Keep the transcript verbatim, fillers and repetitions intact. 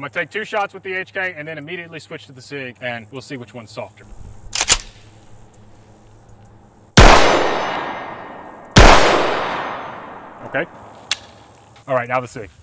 I'm gonna take two shots with the H K and then immediately switch to the SIG, and we'll see which one's softer. Okay. All right, now the SIG.